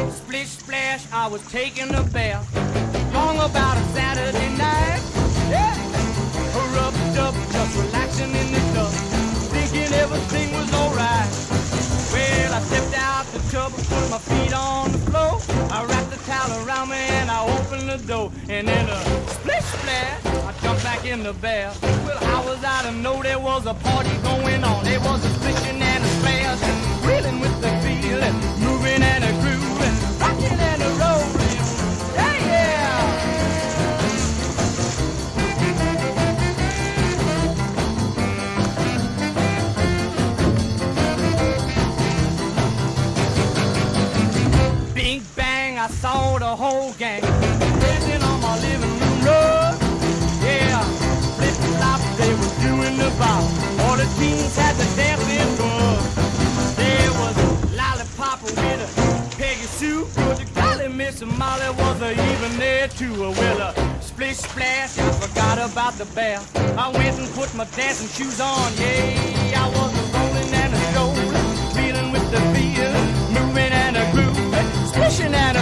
Splish, splash, I was taking a bath. Long about a Saturday night. Yeah. Rubbed up, just relaxing in the tub, thinking everything was alright. Well, I stepped out the tub and put my feet on the floor. I wrapped the towel around me and I opened the door. And then a splish splash, I jumped back in the bath. Well, how was I to know there was a party going on? There was a splishing and a splash, reeling with the feeling, moving and a grooving, rocking and a rolling. Yeah, yeah. Bing bang, I saw the whole gang dancing on my living room rug. Yeah, flip flop, they were doing the bop. All the teens had the dancing bug. There was a lollipop with a Peggy Sue. But the golly Miss Molly was even there too. Well, a splish splash, I forgot about the bath. I went and put my dancing shoes on. Yeah, I was a rolling and a strolling, feeling with the feel, moving and a groove, splishing and